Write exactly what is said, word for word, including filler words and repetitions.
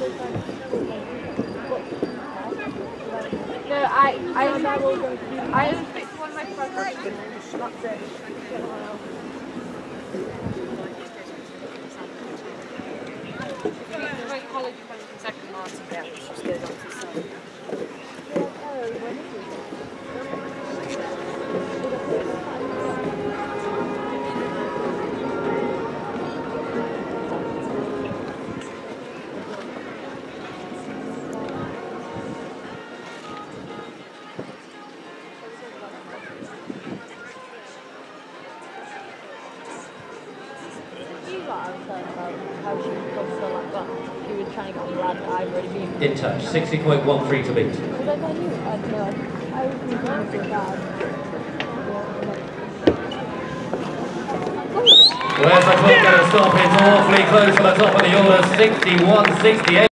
No, I, I, I only picked one of my friends. That's it. My college friends in second Martin, yeah, she just goes on to some. How she was so like that. She was trying to get on the lad that I've already been. In touch, sixty point one three to beat. Because I knew, I know, I was trying to feel bad. Well, there's the clock going to stop. It's awfully close to the top of the order, sixty-one sixty-eight.